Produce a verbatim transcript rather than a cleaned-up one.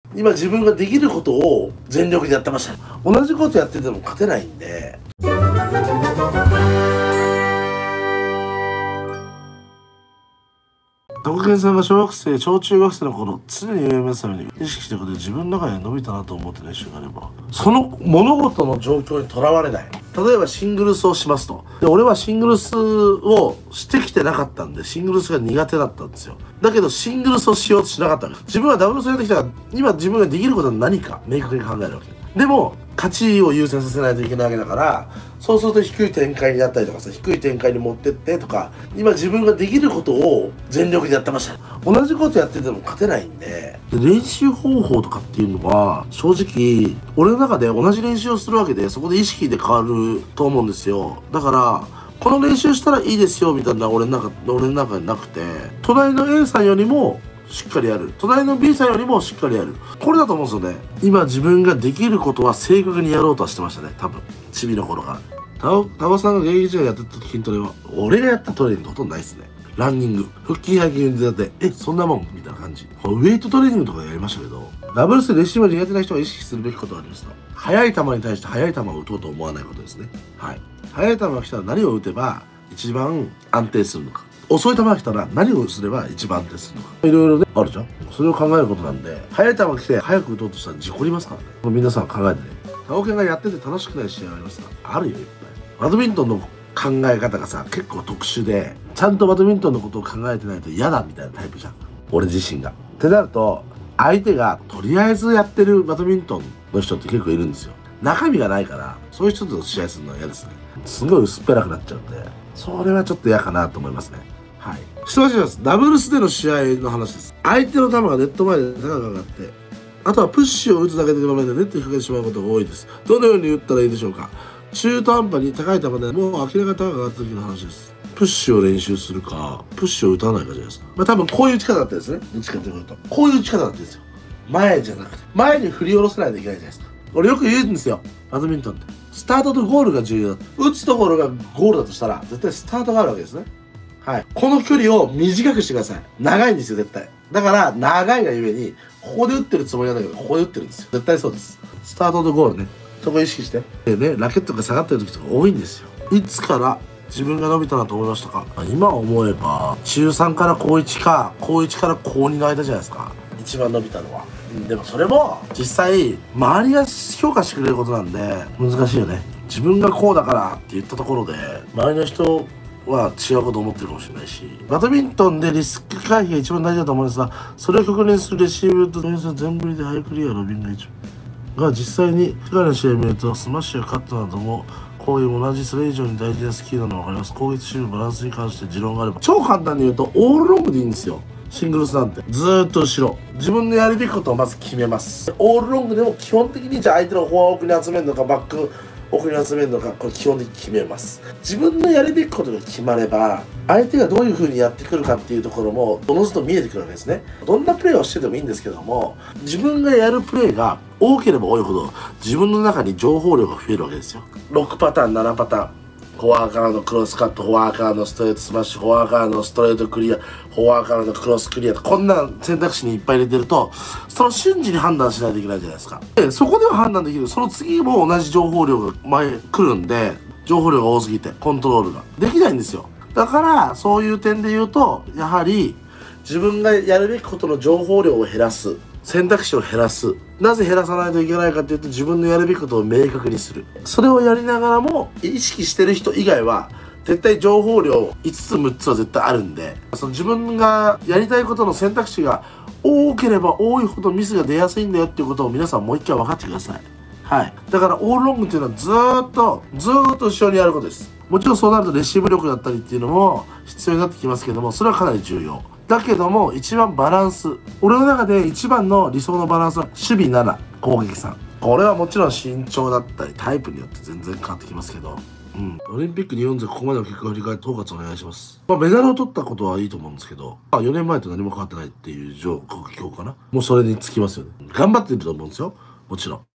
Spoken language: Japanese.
今自分ができることを全力でやってました。同じことやってても勝てないんで。タコケンさんが小学生、小中学生の頃、常に上を目指すために意識していくことで自分の中で伸びたなと思って練習があれば、その物事の状況にとらわれない。例えばシングルスをしますと。で、俺はシングルスをしてきてなかったんで、シングルスが苦手だったんですよ。だけど、シングルスをしようとしなかったわけ。自分はダブルスやってきたから、今自分ができることは何か明確に考えるわけ。でも、勝ちを優先させないといけないわけだから、そうすると低い展開になったりとかさ、低い展開に持ってってとか、今自分ができることを全力でやってました。同じことやってても勝てないんで、で練習方法とかっていうのは、正直、俺の中で同じ練習をするわけで、そこで意識で変わると思うんですよ。だから、この練習したらいいですよみたいな俺の中、俺の中になくて、隣の A さんよりも、しっかりやる。隣の B さんよりもしっかりやる。これだと思うんですよね。今自分ができることは正確にやろうとはしてましたね。多分。チビの頃から。タオ、タオさんが現役時代やってた筋トレは、俺がやったトレーニングほとんどないですね。ランニング。腹筋背筋腕立て。え、そんなもんみたいな感じ。ウェイトトレーニングとかやりましたけど、ダブルスでレシーブが苦手な人は意識するべきことがありますと。速い球に対して速い球を打とうと思わないことですね。はい。速い球が来たら何を打てば一番安定するのか。遅い球が来たら何をすれば一番安定するのか。いろいろね、あるじゃん。それを考えることなんで、速い球が来て早く打とうとしたら事故りますからね。皆さん考えてね。タオケンがやってて楽しくない試合ありますか？あるよ、いっぱい。バドミントンの考え方がさ、結構特殊で、ちゃんとバドミントンのことを考えてないと嫌だみたいなタイプじゃん。俺自身が。ってなると、相手がとりあえずやってるバドミントンの人って結構いるんですよ。中身がないから、そういう人と試合するのは嫌ですね。すごい薄っぺらくなっちゃうんで、それはちょっと嫌かなと思いますね。はい。質問します。ダブルスでの試合の話です。相手の球がネット前で高く上がって、あとはプッシュを打つだけで場面でネットにかけてしまうことが多いです。どのように打ったらいいでしょうか？中途半端に高い球でもう明らかに高く上がった時の話です。プッシュを練習するか、プッシュを打たないかじゃないですか。まあ多分こういう打ち方だったんですね。どっちかというと。こういう打ち方だったんですよ。前じゃなくて。前に振り下ろせないといけないじゃないですか。俺よく言うんですよ。バドミントンって。スタートとゴールが重要だ。打つところがゴールだとしたら、絶対スタートがあるわけですね。はい。この距離を短くしてください。長いんですよ、絶対。だから、長いがゆえに、ここで打ってるつもりなんだけど、ここで打ってるんですよ。絶対そうです。スタートとゴールね。そこ意識して。でね、ラケットが下がってる時とか多いんですよ。いつから自分が伸びたなと思いましたか？今思えば、中さんから高いちか、高いちから高にの間じゃないですか。一番伸びたのは。でもそれも、実際、周りが評価してくれることなんで、難しいよね。自分がこうだからって言ったところで、周りの人、は違うこと思ってるかもしれないし、バドミントンでリスク回避が一番大事だと思うんですが、それを極限するレシーブと全振りでハイクリアのビンが一番が実際に世界の試合を見るとスマッシュやカットなどもこういう同じそれ以上に大事なスキルなのが分かります。攻撃チームバランスに関して持論があれば超簡単に言うとオールロングでいいんですよ。シングルスなんてずーっと後ろ自分のやるべきことをまず決めます。オールロングでも基本的にじゃあ相手のフォア奥に集めるのかバック奥に集めるのか、これ基本的に決めます。自分のやるべきことが決まれば、相手がどういう風にやってくるかっていうところも、おのずと見えてくるわけですね。どんなプレーをしててもいいんですけども、自分がやるプレーが多ければ多いほど、自分の中に情報量が増えるわけですよ。ろくパターン、ななパターン。フォアからのクロスカット、フォアからのストレートスマッシュ、フォアからのストレートクリア、フォアからのクロスクリアと、こんな選択肢にいっぱい入れてると、その瞬時に判断しないといけないじゃないですか。で、そこでは判断できる。その次も同じ情報量が前来るんで、情報量が多すぎて、コントロールができないんですよ。だから、そういう点で言うと、やはり、自分がやるべきことの情報量を減らす。選択肢を減らす。なぜ減らさないといけないかというと、自分のやるべきことを明確にする。それをやりながらも、意識してる人以外は、絶対情報量いつつむっつは絶対あるんで、その自分がやりたいことの選択肢が多ければ多いほどミスが出やすいんだよっていうことを皆さんもう一回分かってください。はい。だからオールロングっていうのはずーっと、ずーっと後ろにやることです。もちろんそうなるとレシーブ力だったりっていうのも必要になってきますけども、それはかなり重要。だけども、一番バランス。俺の中で一番の理想のバランスは、守備なな、攻撃さん。これはもちろん身長だったり、タイプによって全然変わってきますけど。うん。オリンピック日本勢ここまでの結果を振り返って統括お願いします。まあ、メダルを取ったことはいいと思うんですけど、まあ、よねんまえと何も変わってないっていう状況かな。もうそれにつきますよね。頑張ってると思うんですよ。もちろん。